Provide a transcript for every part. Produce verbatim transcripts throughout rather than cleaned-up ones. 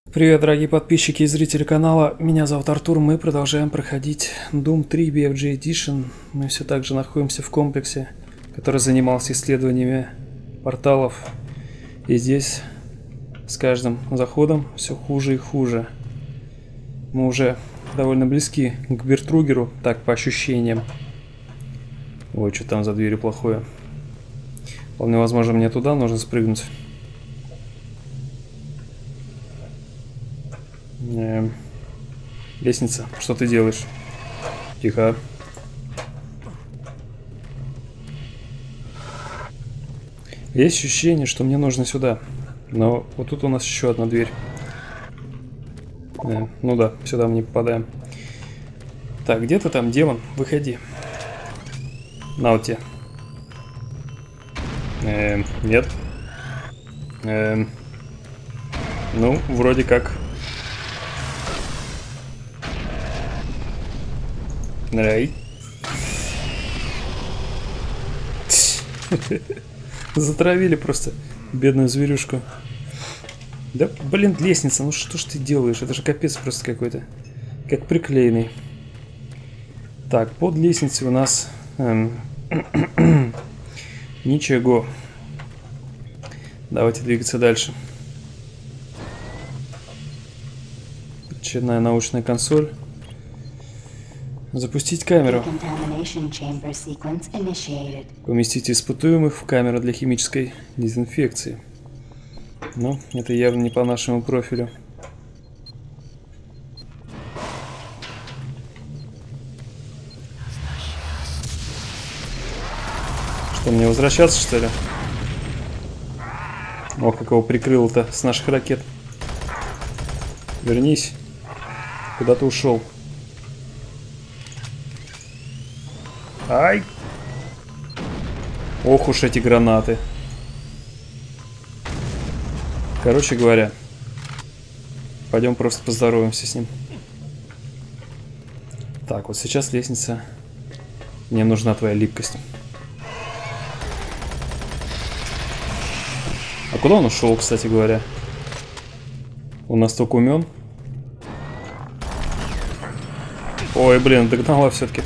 Привет, дорогие подписчики и зрители канала, меня зовут Артур, мы продолжаем проходить Doom три би эф джи Edition. Мы все так же находимся в комплексе, который занимался исследованиями порталов. И здесь с каждым заходом все хуже и хуже. Мы уже довольно близки к Бертругеру, так по ощущениям. Ой, что там за дверью плохое. Вполне возможно, мне туда нужно спрыгнуть. Эм, лестница, что ты делаешь? Тихо. Есть ощущение, что мне нужно сюда. Но вот тут у нас еще одна дверь. Э, ну да, сюда мы не попадаем. Так, где ты там, демон? Выходи. На вот тебе. Эм, нет. Эм, ну, вроде как. Рай. Затравили просто бедную зверюшку. Да, блин, лестница, ну что ж ты делаешь? Это же капец просто какой-то. Как приклеенный. Так, под лестницей у нас эм, ничего. Давайте двигаться дальше. Очередная научная консоль. Запустить камеру. Поместите испытуемых в камеру для химической дезинфекции. Ну, это явно не по нашему профилю. Что, мне возвращаться, что ли? Ох, как его прикрыло-то с наших ракет. Вернись. Куда ты ушел? Ай! Ох уж эти гранаты. Короче говоря, пойдем просто поздороваемся с ним. Так, вот сейчас лестница. Мне нужна твоя липкость. А куда он ушел, кстати говоря? Он настолько умен. Ой, блин, догнала все-таки.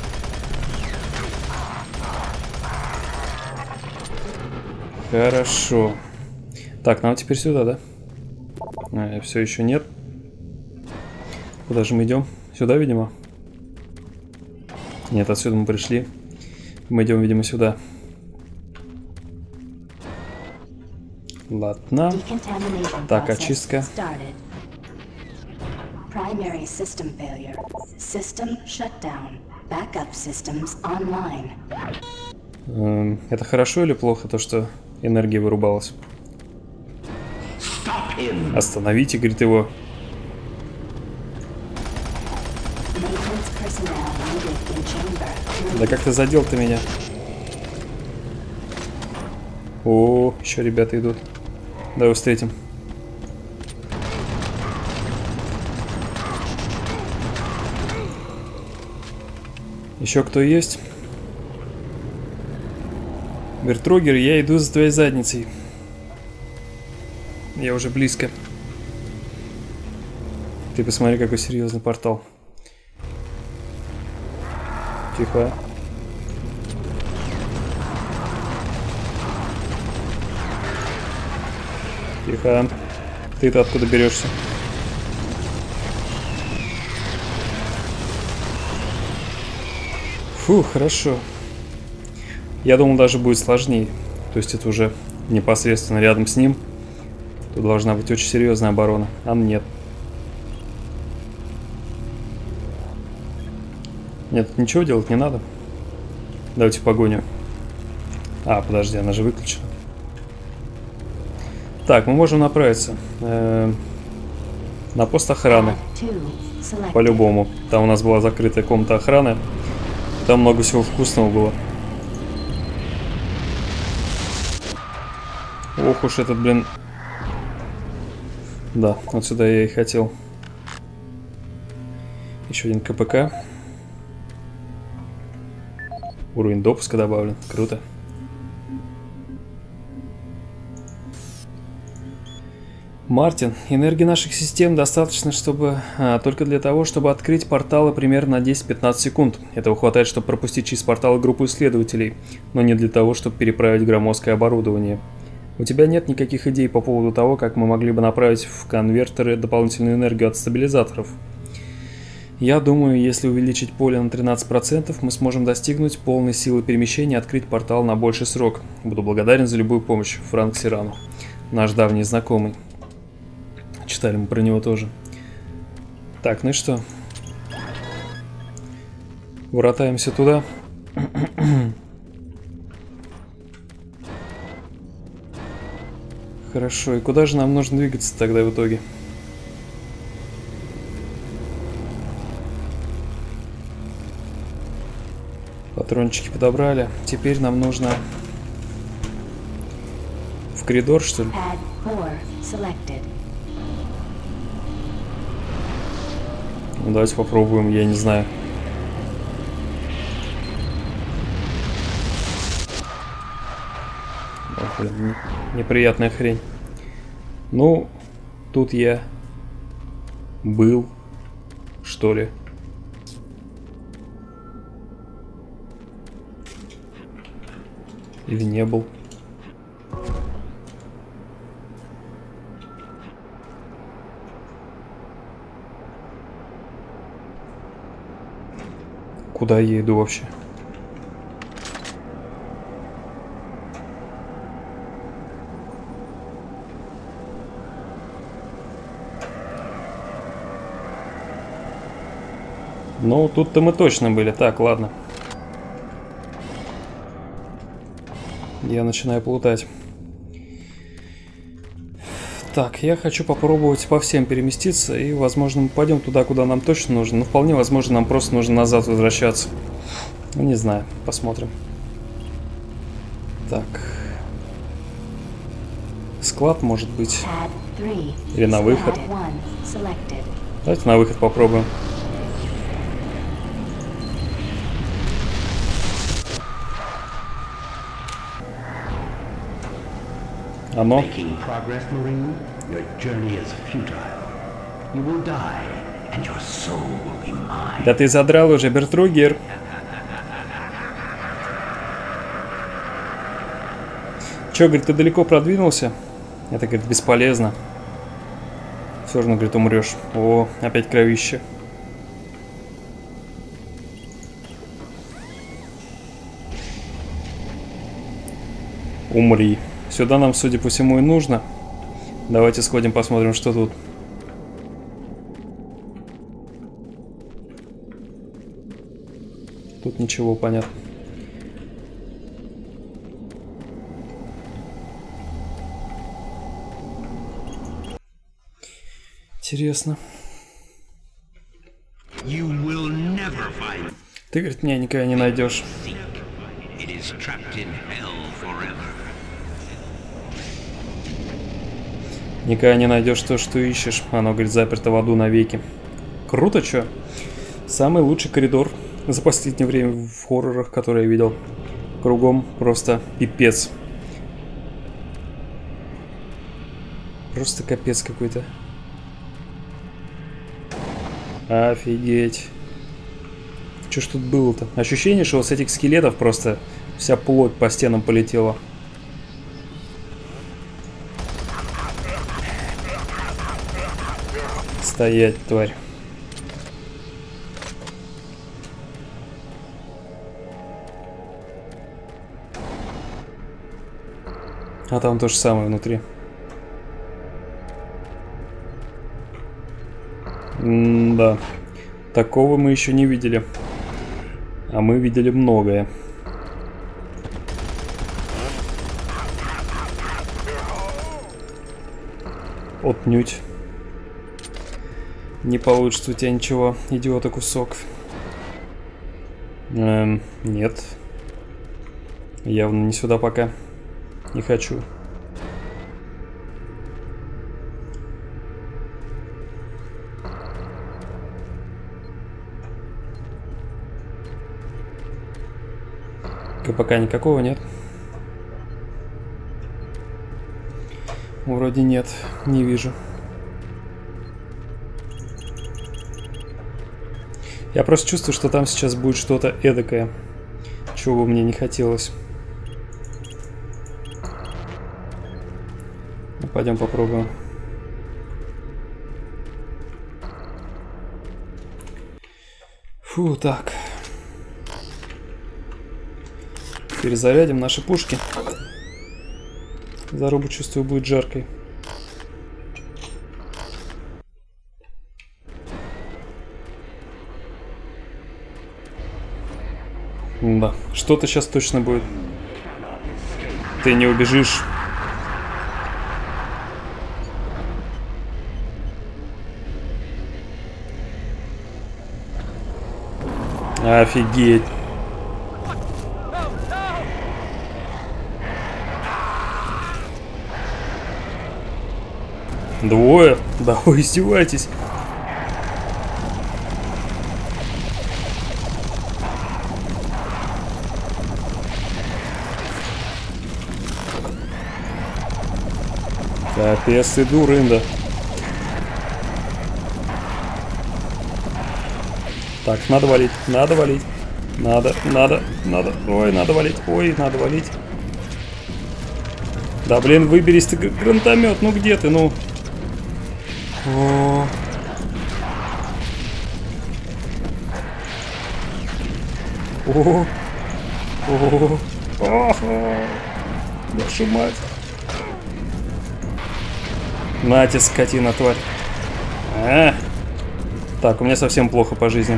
Хорошо. Так, нам теперь сюда, да? А, все еще нет. Куда же мы идем? Сюда, видимо? Нет, отсюда мы пришли. Мы идем, видимо, сюда. Ладно. Так, очистка. Эм, это хорошо или плохо, то, что энергия вырубалась? Остановите, говорит, его. Да как ты задел ты меня? О, еще ребята идут. Давай встретим. Еще кто есть? Бертругер, я иду за твоей задницей. Я уже близко. Ты посмотри, какой серьезный портал. Тихо. Тихо. Ты-то откуда берешься? Фу, хорошо. Я думал, даже будет сложнее. То есть это уже непосредственно рядом с ним. Тут должна быть очень серьезная оборона. А нет. Нет, ничего делать не надо. Давайте в погоню. А, подожди, она же выключена. Так, мы можем направиться э, на пост охраны. По-любому. Там у нас была закрытая комната охраны. Там много всего вкусного было. Ох уж этот, блин. Да, вот сюда я и хотел. Еще один ка пэ ка. Уровень допуска добавлен. Мартин, энергии наших систем достаточно, чтобы а, только для того, чтобы открыть порталы примерно на десять-пятнадцать секунд. Этого хватает, чтобы пропустить через порталы группу исследователей, но не для того, чтобы переправить громоздкое оборудование. У тебя нет никаких идей по поводу того, как мы могли бы направить в конвертеры дополнительную энергию от стабилизаторов? Я думаю, если увеличить поле на тринадцать процентов, мы сможем достигнуть полной силы перемещения и открыть портал на больший срок. Буду благодарен за любую помощь. Франк Сирану, наш давний знакомый. Читали мы про него тоже. Так, ну и что? Воротаемся туда. Хорошо, и куда же нам нужно двигаться тогда в итоге? Патрончики подобрали. Теперь нам нужно в коридор, что ли? Ну, давайте попробуем, я не знаю. Ох, блин, неприятная хрень. Ну, тут я был, что ли. Или не был. Куда я иду вообще? Ну, тут-то мы точно были. Так, ладно. Я начинаю плутать. Так, я хочу попробовать по всем переместиться, и, возможно, мы пойдем туда, куда нам точно нужно. Но вполне возможно, нам просто нужно назад возвращаться. Ну, не знаю, посмотрим. Так. Склад, может быть. Или на выход. Давайте на выход попробуем. Оно. Да ты задрал уже, Бертругер. Че, говорит, ты далеко продвинулся? Это, говорит, бесполезно. Все равно, говорит, умрешь. О, опять кровище. Умри. Сюда нам, судя по всему, и нужно. Давайте сходим, посмотрим, что тут. Тут ничего, понятно. Интересно. Ты, говорит, меня никогда не найдешь. Никогда не найдешь то, что ищешь. Оно, говорит, заперто в аду навеки. Круто, чё? Самый лучший коридор за последнее время в хоррорах, которые я видел. Кругом просто пипец. Просто капец какой-то. Офигеть. Чё ж тут было-то? Ощущение, что вот с этих скелетов просто вся плоть по стенам полетела. Стоять, тварь. А там то же самое внутри. М-да. Такого мы еще не видели. А мы видели многое. Отнюдь. Не получится у тебя ничего, идиота кусок. Эм, нет. Явно не сюда пока. Не хочу. Пока никакого нет. Вроде нет, не вижу. Я просто чувствую, что там сейчас будет что-то эдакое, чего бы мне не хотелось. Ну, пойдем попробуем. Фу, так. Перезарядим наши пушки. Заруба, чувствую, будет жаркой. Да, что-то сейчас точно будет. Ты не убежишь. Офигеть. Двое? Да вы издеваетесь. Капец ты дурында. Так, надо валить, надо валить. Надо, надо, надо. Ой, надо валить, ой, надо валить. Да блин, выберись ты, гранатомет, ну где ты, ну? О. О. О. О. Вашу мать. Нате, скотина, тварь. А. Так, у меня совсем плохо по жизни.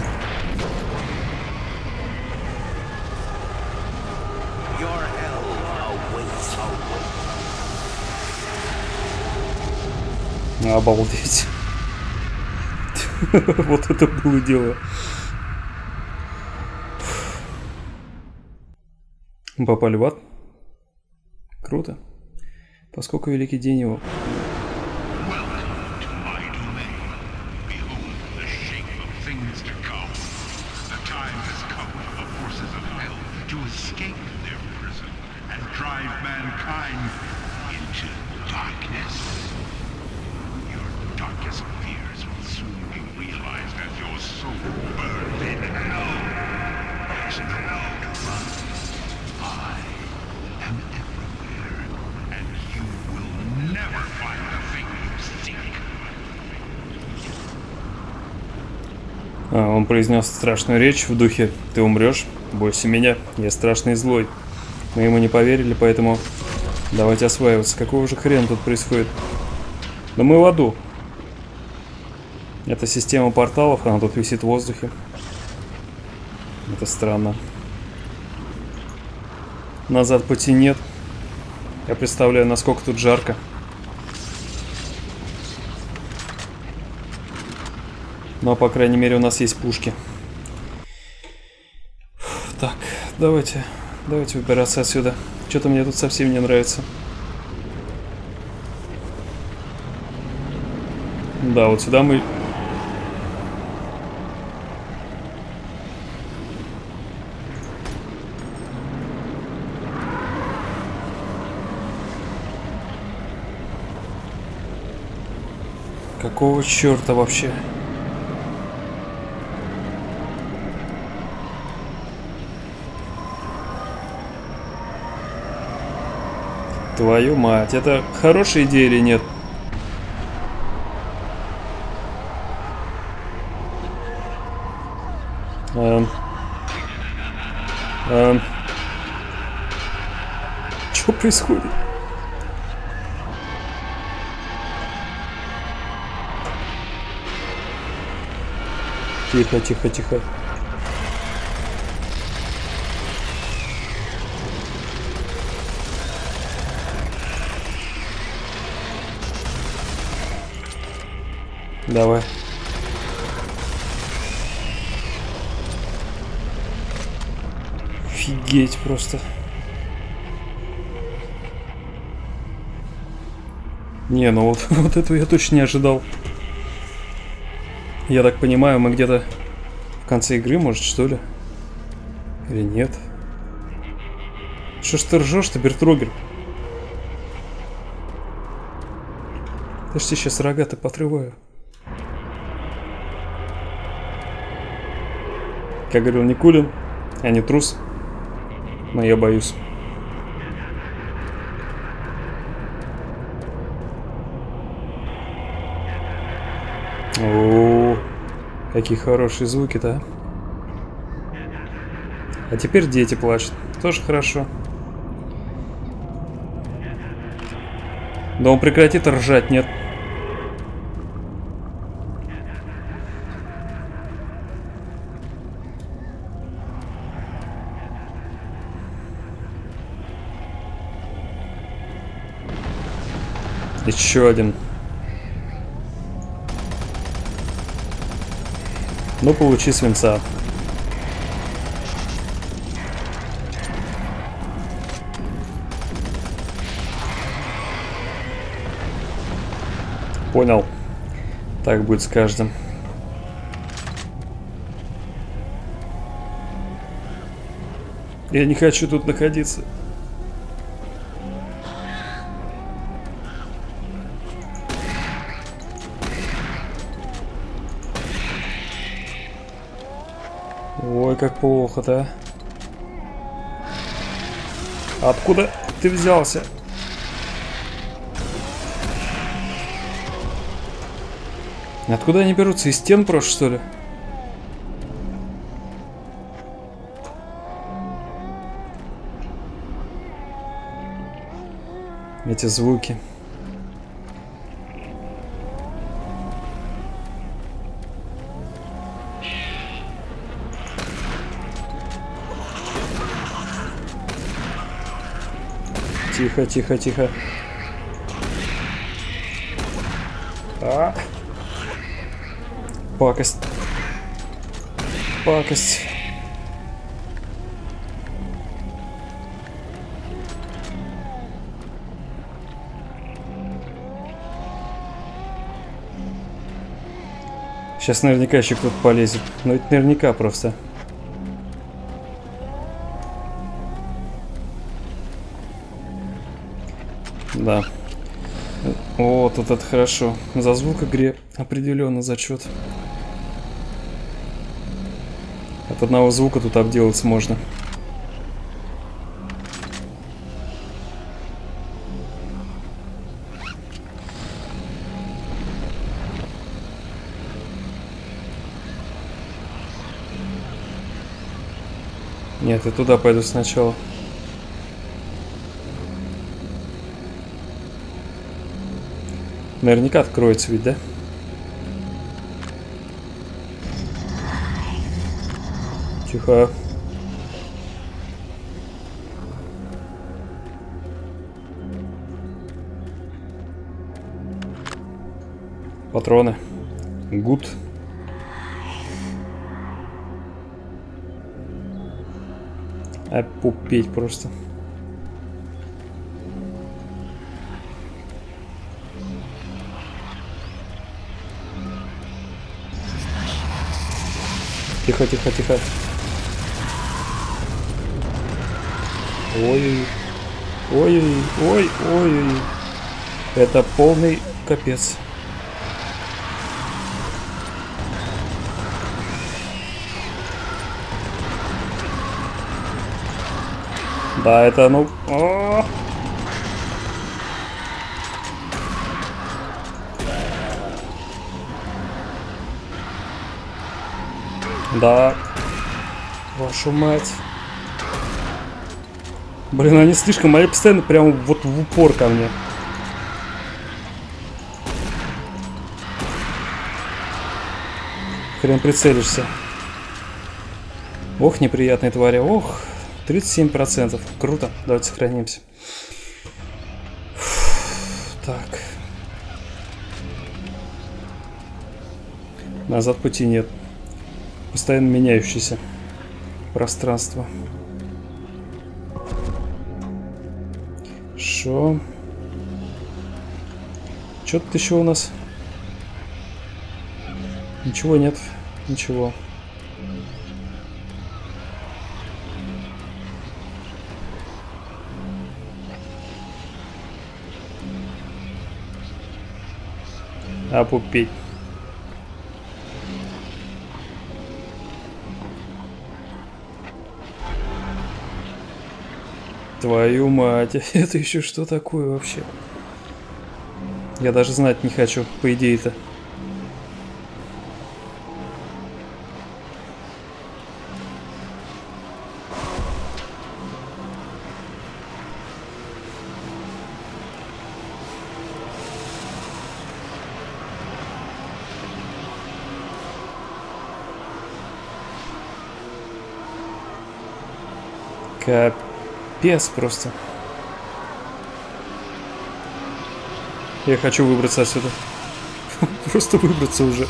Обалдеть. Вот это было дело. Мы попали в ад. Круто. Поскольку великий день его. А, он произнес страшную речь в духе: «Ты умрешь, бойся меня, я страшный и злой». Мы ему не поверили, поэтому давайте осваиваться. Какого же хрена тут происходит? Да мы в аду. Это система порталов, она тут висит в воздухе. Это странно. Назад пути нет. Я представляю, насколько тут жарко. Но, по крайней мере, у нас есть пушки. Так, давайте, давайте выбираться отсюда. Что-то мне тут совсем не нравится. Да, вот сюда мы... Какого черта вообще? Твою мать, это хорошая идея или нет? Эм. Эм. Что происходит? Тихо, тихо, тихо. Давай. Офигеть просто. Не, ну вот, вот этого я точно не ожидал. Я так понимаю, мы где-то в конце игры, может, что ли? Или нет? Что ж ты ржешь-то, Бертрогер? Я ж тебе сейчас рога-то потрываю. Как говорил Никулин, я не трус, но я боюсь. О, какие хорошие звуки-то. А теперь дети плачут. Тоже хорошо. Да он прекратит ржать, нет? Еще один. Ну, получи свинца. Понял. Так будет с каждым. Я не хочу тут находиться. Ой, как плохо-то. Откуда ты взялся? Откуда они берутся? Из стен просто, что ли? Эти звуки. Тихо, тихо, тихо. А! Пакость. Пакость. Сейчас наверняка еще кто-то полезет. Но это наверняка просто. Да. О, тут это хорошо. За звук игре определенно зачет. От одного звука тут обделаться можно. Нет, я туда пойду сначала. Наверняка откроется ведь, да? Тихо. Патроны. Гуд. Опупеть просто. Тихо, тихо, тихо. Ой, ой, ой, ой, ой. Это полный капец. Да, это ну... О! Да. Вашу мать. Блин, они слишком... Они постоянно прямо вот в упор ко мне. Хрен прицелишься. Ох, неприятные твари. Ох, тридцать семь процентов. Круто. Давайте сохранимся. Так. Назад пути нет. Постоянно меняющееся пространство. Шо? Что тут еще у нас? Ничего нет. Ничего. Опупеть. Твою мать, это еще что такое вообще? Я даже знать не хочу, по идее-то. Капец просто. Я хочу выбраться отсюда. Просто выбраться уже.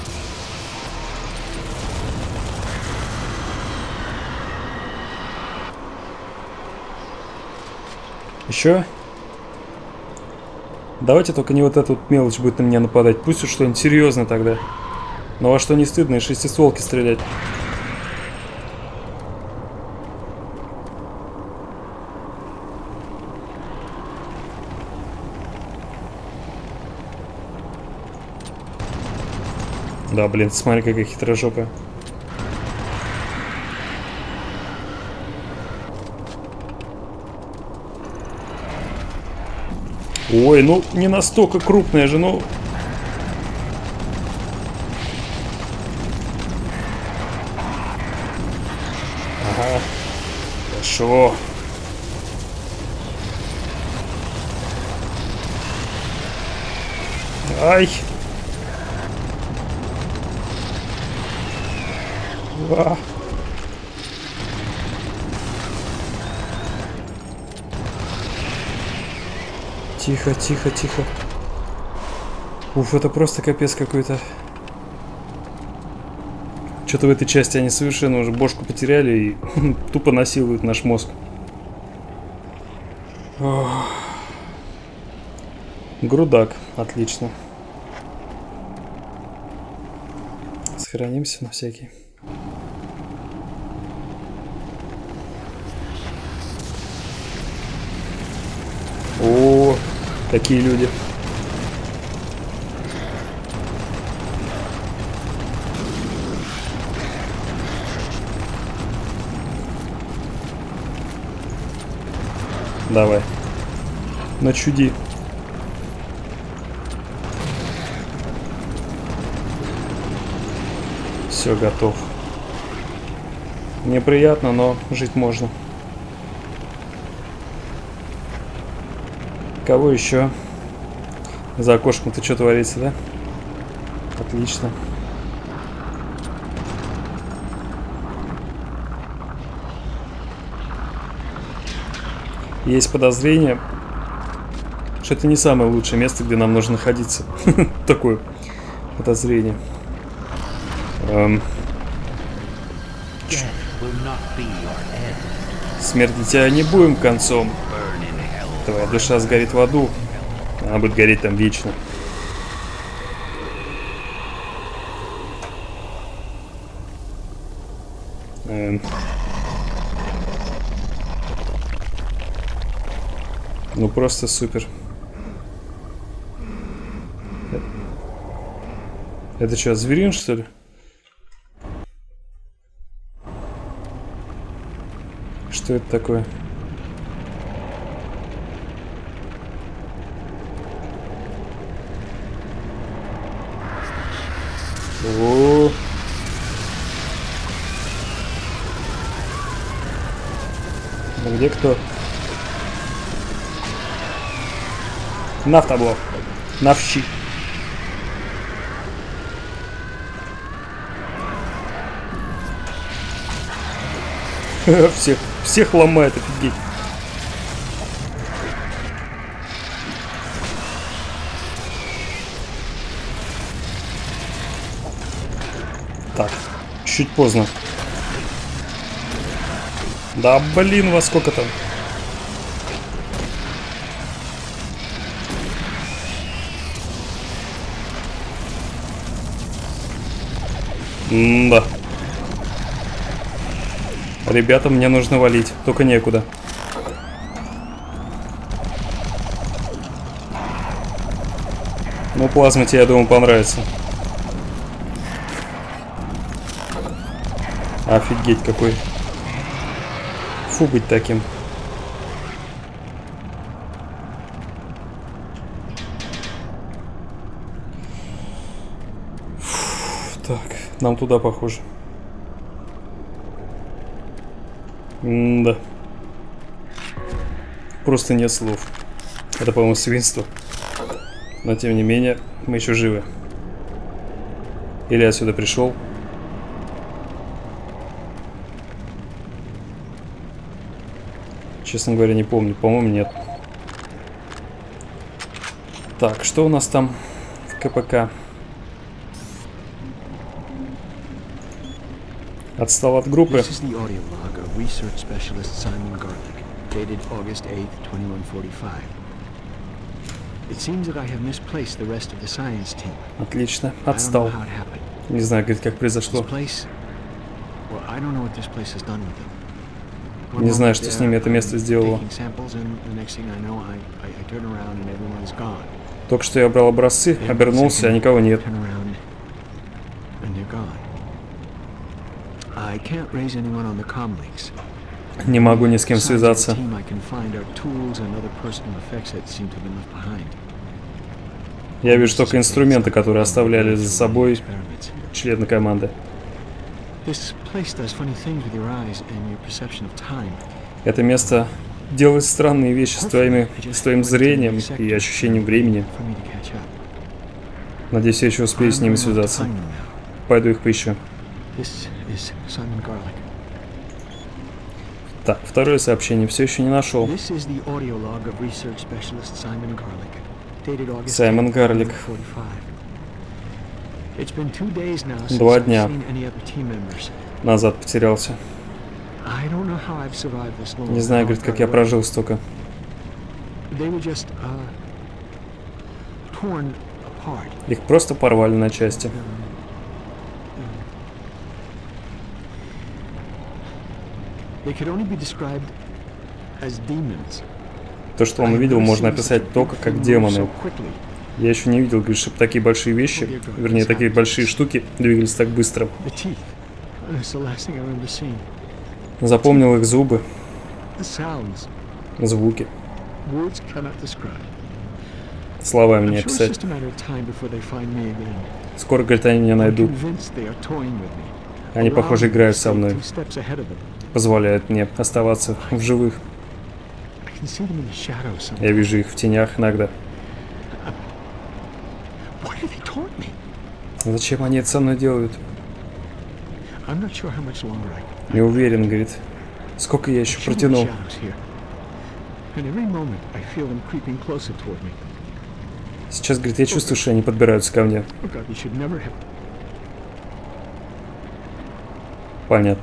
Еще? Давайте только не вот эта вот мелочь будет на меня нападать. Пусть уж что-нибудь серьезное тогда. Но во что не стыдно из шестистволки стрелять. Да, блин, смотри, какая хитрожопая. Ой, ну не настолько крупная же, ну... Ага. Хорошо. Ай! А. Тихо, тихо, тихо. Уф, это просто капец какой-то. Что-то в этой части они совершенно уже бошку потеряли и тупо насилуют наш мозг. Ох. Грудак, отлично. Сохранимся на всякий. О, такие люди. Давай. Начуди. Все, готов. Неприятно, но жить можно. Кого еще? За окошком-то что творится, да? Отлично. Есть подозрение, что это не самое лучшее место, где нам нужно находиться. Такое подозрение. Эм... Смерть для тебя не будем концом. Твоя душа сгорит в аду. Она будет гореть там вечно. Эм... Ну просто супер. Это что, зверин, что ли? Что это такое? О. Ну где кто? На в табло. На в щи. Всех, всех ломает, офигеть. Так, чуть поздно. Да блин, во сколько там? М-да. Ребята, мне нужно валить, только некуда. Ну, плазма тебе, я думаю, понравится. Офигеть какой. Фу, быть таким. Нам туда похоже. М-да. Просто нет слов. Это, по-моему, свинство. Но, тем не менее, мы еще живы. Или я сюда пришел. Честно говоря, не помню. По-моему, нет. Так, что у нас там в КПК? Отстал от группы. Отлично, отстал. Не знаю, говорит, как произошло. Не знаю, что с ними это место сделало. Только что я брал образцы, обернулся, а никого нет. Не могу ни с кем связаться. Я вижу только инструменты, которые оставляли за собой члены команды. Это место делает странные вещи с, твоими, с твоим зрением и ощущением времени. Надеюсь, я еще успею с ними связаться. Пойду их поищу. Так, второе сообщение все еще не нашел. Саймон Гарлик. Два дня назад потерялся. Не знаю, говорит, как я прожил столько. Их просто порвали на части. То, что он увидел, можно описать только как демоны. Я еще не видел, говорит, чтобы такие большие вещи, вернее, такие большие штуки двигались так быстро. Запомнил их зубы, звуки. Словами не описать. Скоро, говорит, они меня найдут. Они, похоже, играют со мной. Позволяют мне оставаться в живых. Я вижу их в тенях иногда. Зачем они это со мной делают? Не уверен, говорит. Сколько я еще протянул? Сейчас, говорит, я чувствую, что они подбираются ко мне. Понятно.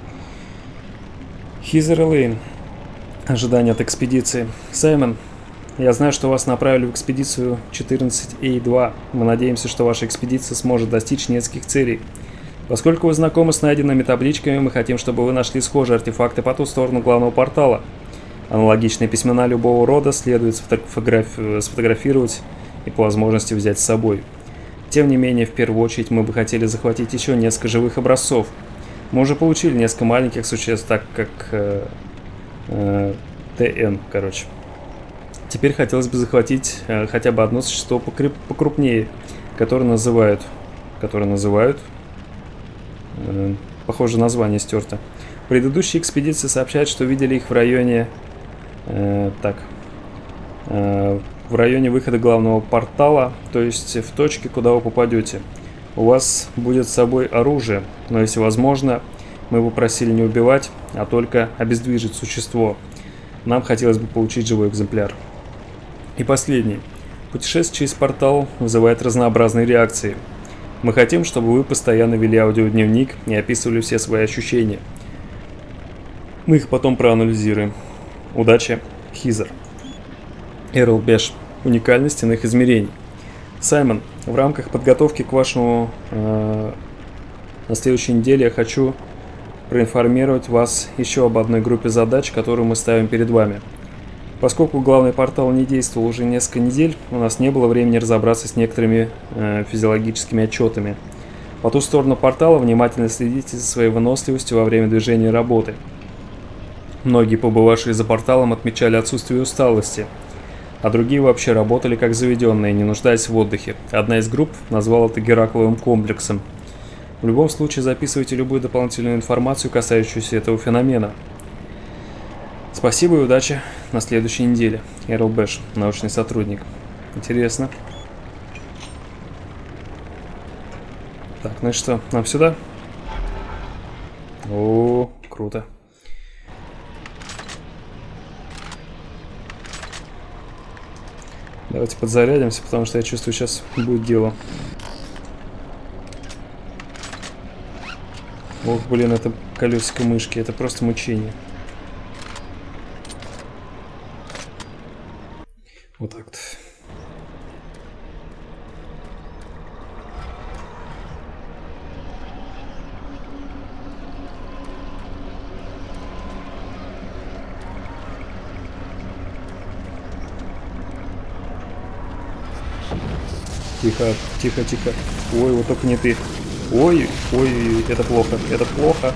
Хизер Лейн. Ожидание от экспедиции. Саймон, я знаю, что вас направили в экспедицию четырнадцать А два. Мы надеемся, что ваша экспедиция сможет достичь нескольких целей. Поскольку вы знакомы с найденными табличками, мы хотим, чтобы вы нашли схожие артефакты по ту сторону главного портала. Аналогичные письмена любого рода следует сфотограф... сфотографировать и по возможности взять с собой. Тем не менее, в первую очередь, мы бы хотели захватить еще несколько живых образцов. Мы уже получили несколько маленьких существ, так как э, э, ТН, короче. Теперь хотелось бы захватить э, хотя бы одно существо покреп... покрупнее, которое называют, которое называют, э, похоже, название стерто. Предыдущие экспедиции сообщают, что видели их в районе, э, так, э, в районе выхода главного портала, то есть в точке, куда вы попадете. У вас будет с собой оружие, но если возможно, мы бы просили не убивать, а только обездвижить существо. Нам хотелось бы получить живой экземпляр. И последний. Путешествие через портал вызывает разнообразные реакции. Мы хотим, чтобы вы постоянно вели аудиодневник и описывали все свои ощущения. Мы их потом проанализируем. Удачи, Хизер. Эрл Беш. Уникальность иных измерений. Саймон, в рамках подготовки к вашему э, на следующей неделе я хочу проинформировать вас еще об одной группе задач, которую мы ставим перед вами. Поскольку главный портал не действовал уже несколько недель, у нас не было времени разобраться с некоторыми э, физиологическими отчетами. По ту сторону портала внимательно следите за своей выносливостью во время движения и работы. Многие, побывавшие за порталом, отмечали отсутствие усталости, а другие вообще работали как заведенные, не нуждаясь в отдыхе. Одна из групп назвала это Геракловым комплексом. В любом случае записывайте любую дополнительную информацию, касающуюся этого феномена. Спасибо и удачи на следующей неделе. Эрл Бэш, научный сотрудник. Интересно. Так, ну и что, нам сюда? О, круто. Давайте подзарядимся, потому что я чувствую, сейчас будет дело. Ох, блин, это колесико мышки, это просто мучение. Вот так-то. Тихо, тихо, тихо. Ой, вот только не ты. Ой, ой, это плохо, это плохо.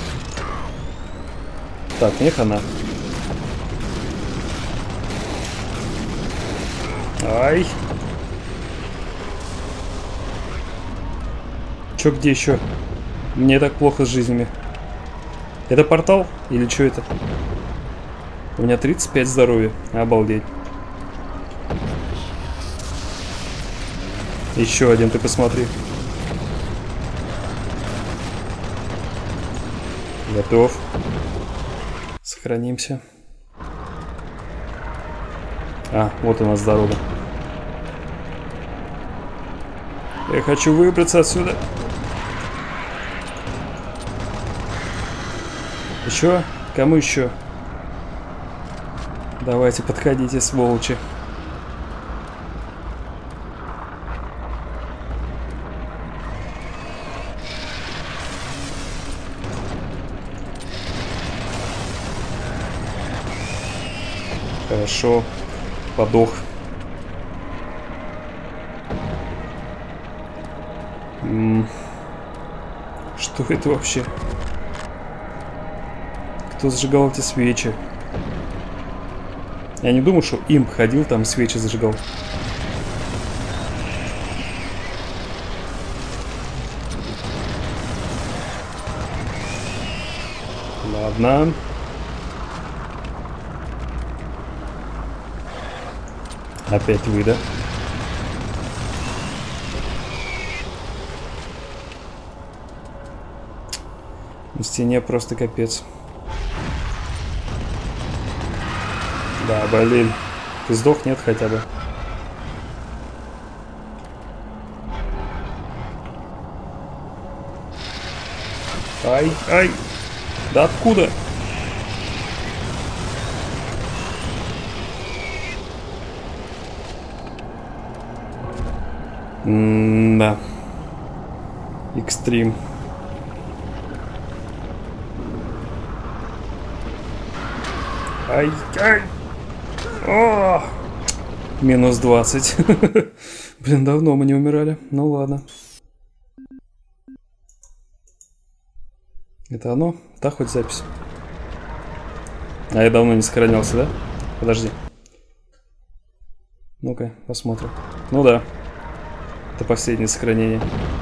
Так, мне хана. Ай. Чё, где еще? Мне так плохо с жизнями. Это портал? Или что это? У меня тридцать пять здоровья. Обалдеть. Еще один, ты посмотри. Готов. Сохранимся. А, вот у нас дорога. Я хочу выбраться отсюда. Еще? Кому еще? Давайте, подходите, сволочи. Хорошо. Подох. М-м. Что это вообще? Кто зажигал эти свечи? Я не думаю, что имп ходил там, свечи зажигал. Ладно. Опять вы, да? На стене просто капец. Да, блин. Ты сдох, нет, хотя бы? Ай, ай. Да откуда? М-да. Экстрим. Ай, ай. О! Минус двадцать. Блин, давно мы не умирали. Ну ладно. Это оно? Да, хоть запись. А я давно не сохранялся, да? Подожди. Ну-ка, посмотрим. Ну да. Это последнее сохранение.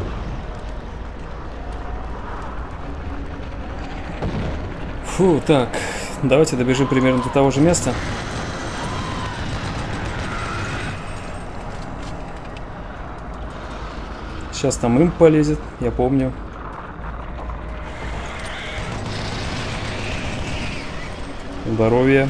Фу, так. Давайте добежим примерно до того же места. Сейчас там имп полезет, я помню. Здоровье.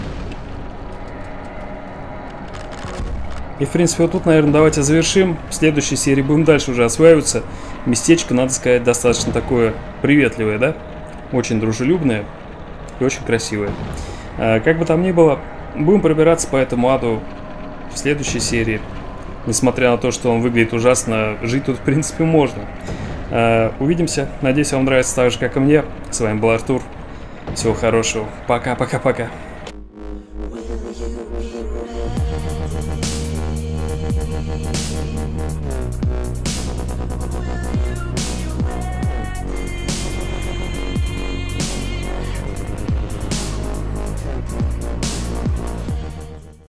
И, в принципе, вот тут, наверное, давайте завершим. В следующей серии будем дальше уже осваиваться. Местечко, надо сказать, достаточно такое приветливое, да? Очень дружелюбное и очень красивое. А, как бы там ни было, будем пробираться по этому аду в следующей серии. Несмотря на то, что он выглядит ужасно, жить тут, в принципе, можно. А, увидимся. Надеюсь, вам нравится так же, как и мне. С вами был Артур. Всего хорошего. Пока-пока-пока.